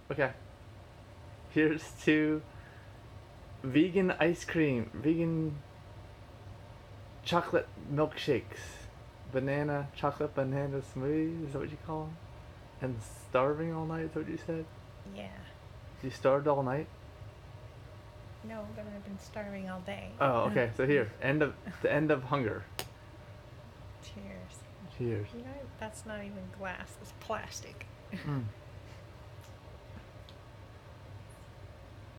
Okay. Here's to vegan ice cream, vegan chocolate milkshakes, chocolate banana smoothies, is that what you call them? And starving all night, is that what you said? Yeah. You starved all night? No, but I've been starving all day. Oh, okay. So here, the end of hunger. Cheers. Cheers. You know, that's not even glass. It's plastic. Mm.